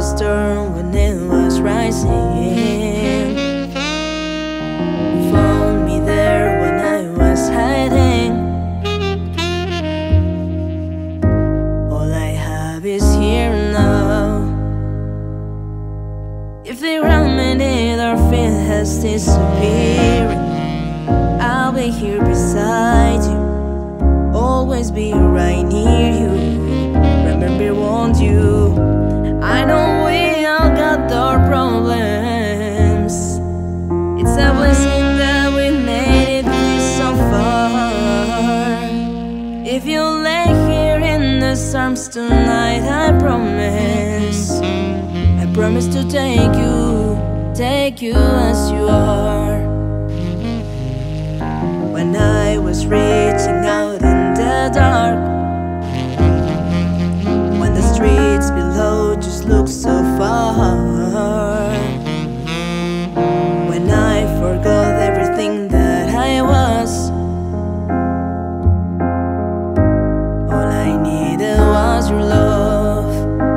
storm when it was rising. Found me there when I was hiding. All I have is here now. If the remedy our fear has disappeared, I'll be here beside you, always be right near you. Remember, won't you? I know we all got our problems. It's a blessing that we made it this so far. If you lay here in the arms tonight, I promise to take you as you are. When I was reaching out in the dark, when the streets below just looked so far, when I forgot everything that I was, all I needed was your love.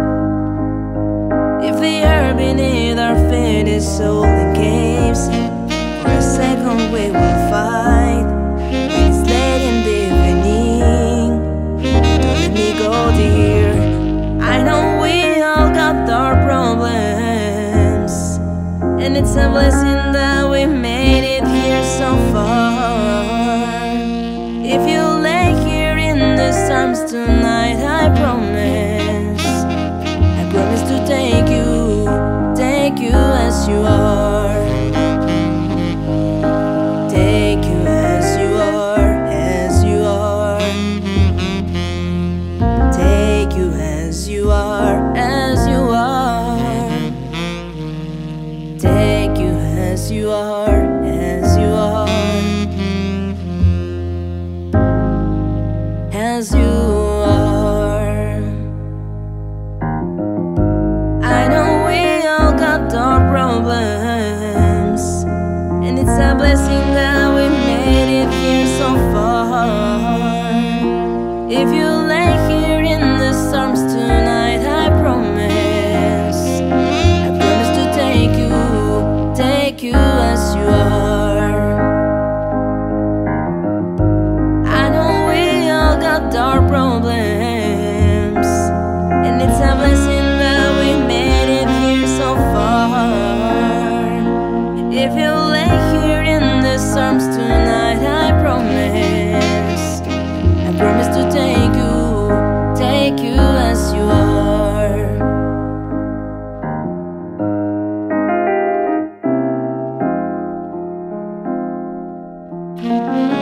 If the air beneath our feet is so in caves, for a second we will fight. It's late in the evening, don't let me go, dear. I know we all got our problems, and it's a blessing that we made it here so far. If you lay here in the arms tonight, I promise to take you as you are. Take you as you are, as you are. Take you as you are, as you are. Take you as you are, as you are. As you are. I know we all got our problems, and it's a blessing that we made it here so far. If you lay here in the arms tonight, I promise to take you as you are. I know we all got our problems, and it's a blessing that we made it here so far. If you lay here in the arms tonight, I promise to take you as you are.